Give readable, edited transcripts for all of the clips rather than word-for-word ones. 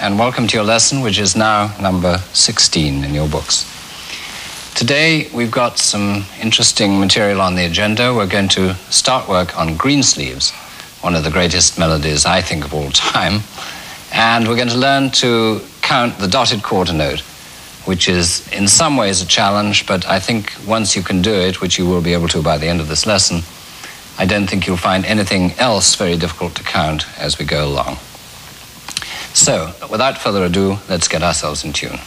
and welcome to your lesson, which is now number 16 in your books. Today, we've got some interesting material on the agenda. We're going to start work on Greensleeves, one of the greatest melodies, I think, of all time. And we're going to learn to count the dotted quarter note, which is in some ways a challenge, but I think once you can do it, which you will be able to by the end of this lesson, I don't think you'll find anything else very difficult to count as we go along. So, without further ado, let's get ourselves in tune.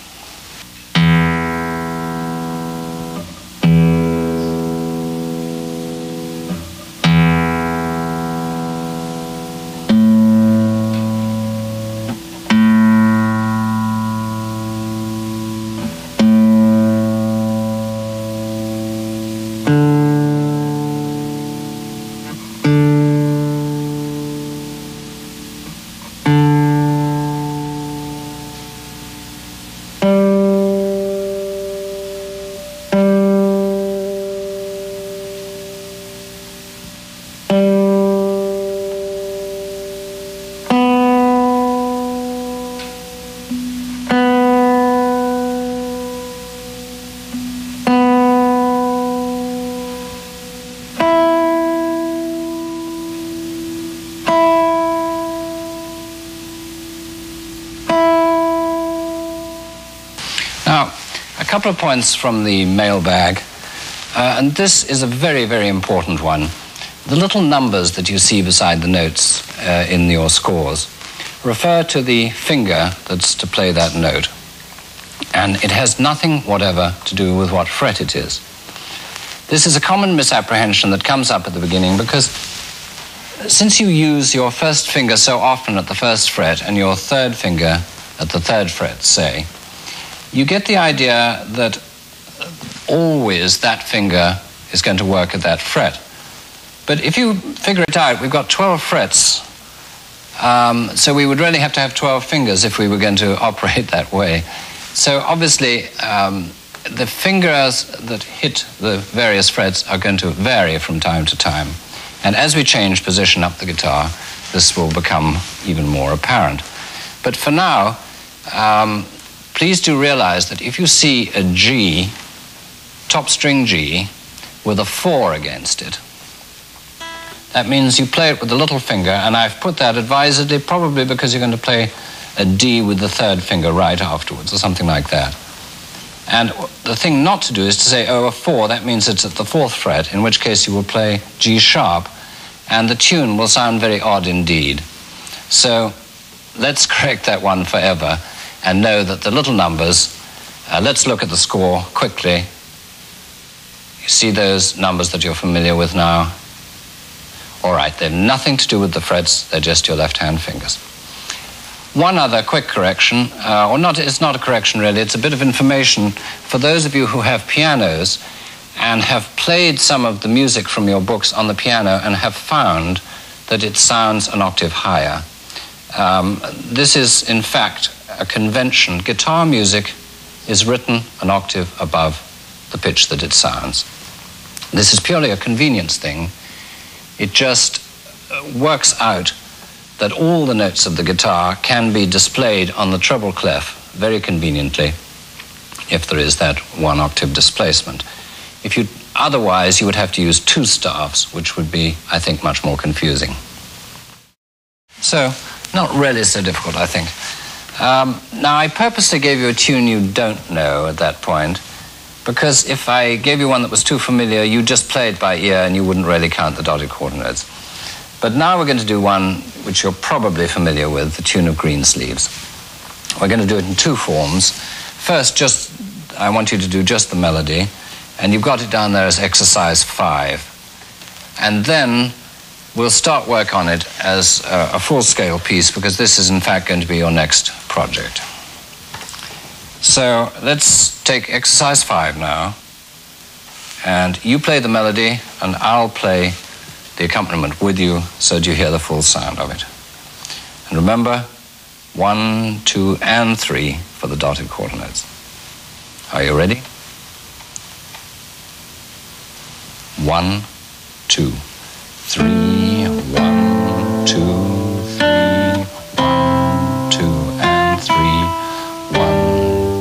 Now, a couple of points from the mailbag, and this is a very, very important one. The little numbers that you see beside the notes in your scores refer to the finger that's to play that note, and it has nothing whatever to do with what fret it is. This is a common misapprehension that comes up at the beginning because since you use your first finger so often at the first fret and your third finger at the third fret, say, you get the idea that always that finger is going to work at that fret. But if you figure it out, we've got 12 frets, so we would really have to have 12 fingers if we were going to operate that way. So obviously, the fingers that hit the various frets are going to vary from time to time. And as we change position up the guitar, this will become even more apparent. But for now, please do realize that if you see a G, top string G, with a 4 against it, that means you play it with the little finger, and I've put that advisedly, probably because you're going to play a D with the third finger right afterwards, or something like that. And the thing not to do is to say, oh, a 4, that means it's at the 4th fret, in which case you will play G sharp, and the tune will sound very odd indeed. So let's correct that one forever, and know that the little numbers, let's look at the score quickly. You see those numbers that you're familiar with now? All right, they've nothing to do with the frets, they're just your left-hand fingers. One other quick correction, it's not a correction really, it's a bit of information for those of you who have pianos and have played some of the music from your books on the piano and have found that it sounds an octave higher. This is, in fact, a convention. Guitar music is written an octave above the pitch that it sounds. This is purely a convenience thing. It just works out that all the notes of the guitar can be displayed on the treble clef very conveniently if there is that 1 octave displacement. Otherwise, you would have to use 2 staves, which would be, I think, much more confusing. So, not really so difficult, I think. Now, I purposely gave you a tune you don't know at that point, because if I gave you one that was too familiar, you just play it by ear and you wouldn't really count the dotted quarter notes. But now we're going to do one which you're probably familiar with, the tune of Greensleeves. We're going to do it in 2 forms. First, I want you to do just the melody, and you've got it down there as exercise 5. And then we'll start work on it as a full-scale piece, because this is in fact going to be your next project. So let's take exercise 5 now, and you play the melody and I'll play the accompaniment with you so that you hear the full sound of it. And remember, 1, 2, and 3 for the dotted quarter notes. Are you ready? 1, 2, 3, 1, 2, 3, 1, 2, and 3.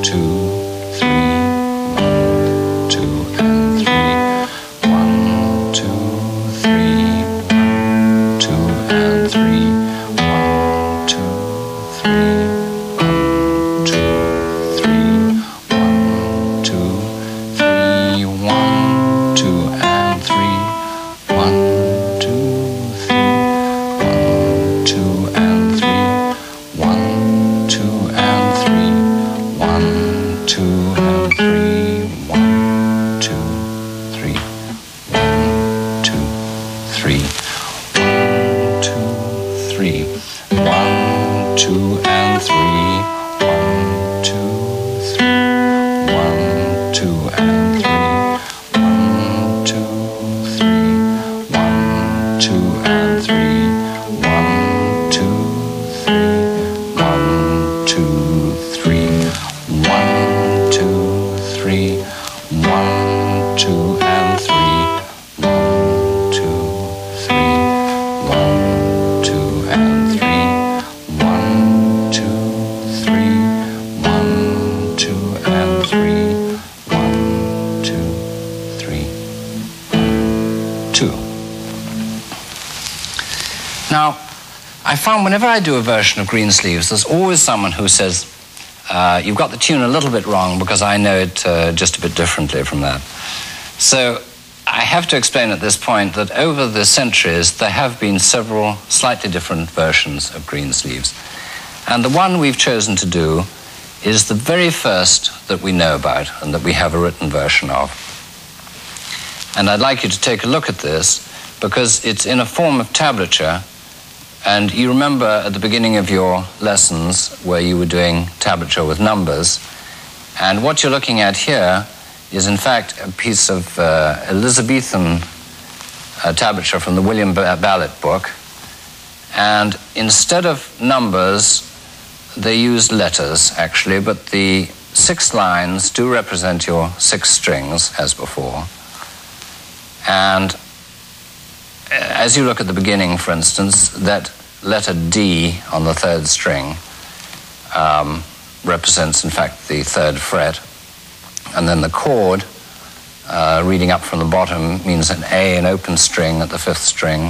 Now, I found whenever I do a version of Greensleeves, there's always someone who says, you've got the tune a little bit wrong because I know it just a bit differently from that. So I have to explain at this point that over the centuries, there have been several slightly different versions of Greensleeves. And the one we've chosen to do is the very first that we know about and that we have a written version of. And I'd like you to take a look at this because it's in a form of tablature. And you remember at the beginning of your lessons where you were doing tablature with numbers. And what you're looking at here is in fact a piece of Elizabethan tablature from the William Ballot book. And instead of numbers, they used letters actually, but the 6 lines do represent your 6 strings as before. And as you look at the beginning, for instance, that letter D on the 3rd string represents, in fact, the 3rd fret. And then the chord, reading up from the bottom, means an A, an open string at the 5th string.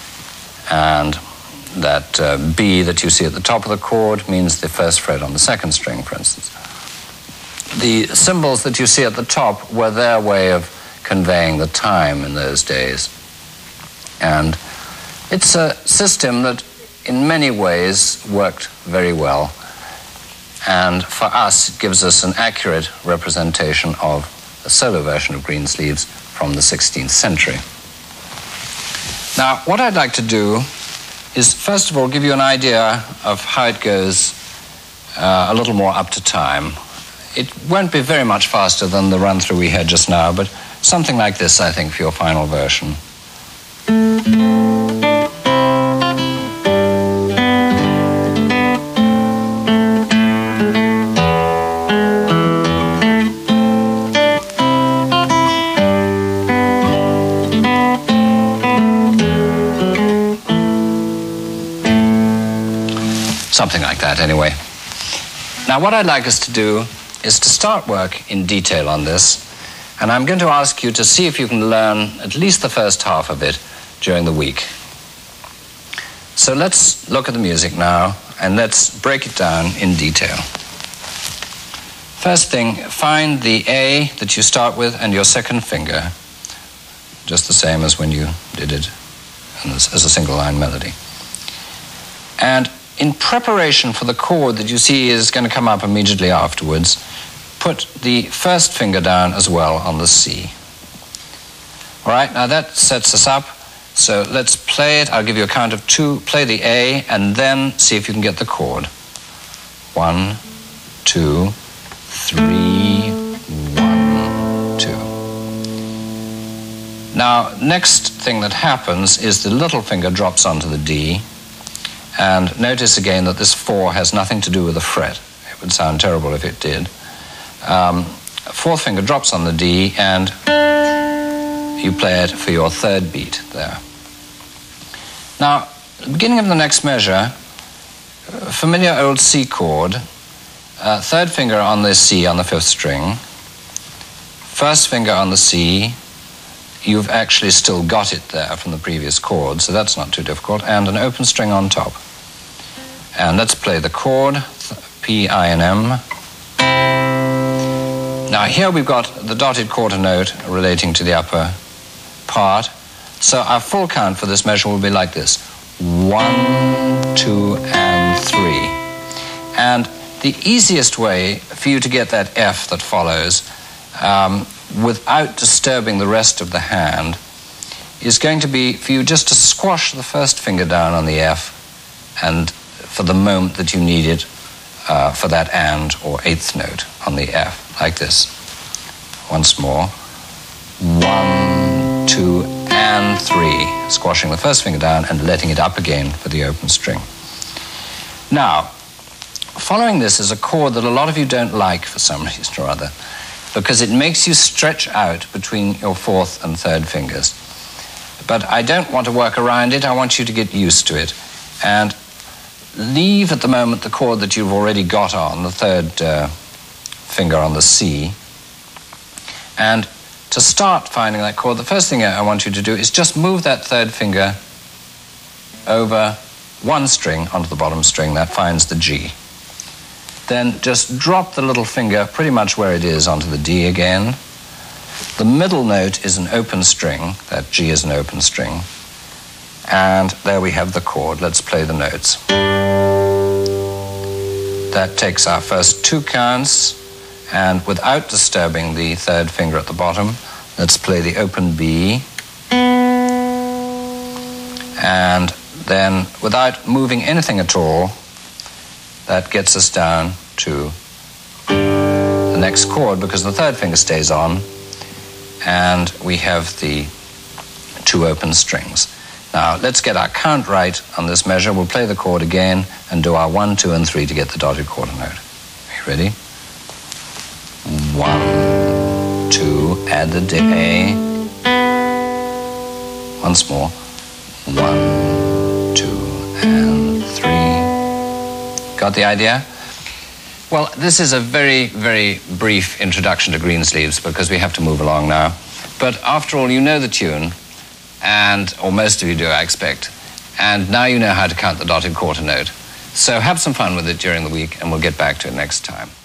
And that B that you see at the top of the chord means the 1st fret on the 2nd string, for instance. The symbols that you see at the top were their way of conveying the time in those days. And it's a system that in many ways worked very well. And for us, it gives us an accurate representation of a solo version of Greensleeves from the 16th century. Now, what I'd like to do is, first of all, give you an idea of how it goes a little more up to time. It won't be very much faster than the run-through we had just now, but something like this, I think, for your final version. Something like that, anyway. Now, what I'd like us to do is to start work in detail on this, and I'm going to ask you to see if you can learn at least the first half of it during the week. So let's look at the music now, and let's break it down in detail. First thing, find the A that you start with and your 2nd finger, just the same as when you did it as a single line melody. And in preparation for the chord that you see is going to come up immediately afterwards, put the 1st finger down as well on the C. All right, now that sets us up. So let's play it. I'll give you a count of 2. Play the A, and then see if you can get the chord. 1, 2, 3, 1, 2. Now, next thing that happens is the little finger drops onto the D. And notice again that this 4 has nothing to do with the fret. It would sound terrible if it did. 4th finger drops on the D, and you play it for your 3rd beat there. Now, at the beginning of the next measure, familiar old C chord, third finger on the C on the fifth string, first finger on the C, you've actually still got it there from the previous chord, so that's not too difficult, and an open string on top. And let's play the chord, P, I, and M. Now here we've got the dotted quarter note relating to the upper part, so our full count for this measure will be like this: 1, 2, and 3. And the easiest way for you to get that F that follows without disturbing the rest of the hand is going to be for you just to squash the first finger down on the F, and for the moment that you need it for that and or eighth note on the F, like this. Once more. 1, 2, and 3. Squashing the first finger down and letting it up again for the open string. Now, following this is a chord that a lot of you don't like for some reason or other, because it makes you stretch out between your fourth and third fingers. But I don't want to work around it, I want you to get used to it. And leave at the moment the chord that you've already got on, the third finger on the C. And to start finding that chord, the first thing I want you to do is just move that third finger over one string onto the bottom string, that finds the G. Then just drop the little finger pretty much where it is onto the D again. The middle note is an open string, that G is an open string. And there we have the chord. Let's play the notes. That takes our first two counts, and without disturbing the third finger at the bottom, let's play the open B. And then, without moving anything at all, that gets us down to the next chord, because the third finger stays on, and we have the two open strings. Now, let's get our count right on this measure. We'll play the chord again and do our 1, 2, and 3 to get the dotted quarter note. Are you ready? 1, 2, add the A. Once more. 1, 2, and 3. Got the idea? Well, this is a very, very brief introduction to Greensleeves because we have to move along now. But after all, you know the tune, or most of you do, I expect, and now you know how to count the dotted quarter note. So have some fun with it during the week, and we'll get back to it next time.